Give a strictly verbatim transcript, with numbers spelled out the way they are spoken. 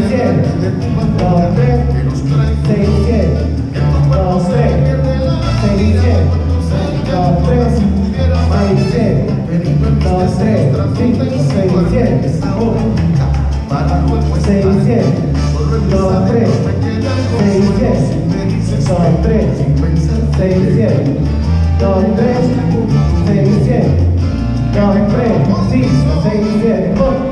cien, dos, tres, seis, cien, dos, tres, seis, cien, dos, tres, seis, cien, dos, tres, cinco, seis, cien, seis, cien, dos, tres, seis, cien, dos, tres, seis, cien, dos, tres, seis, cien, dos, tres, cinco, seis, cien.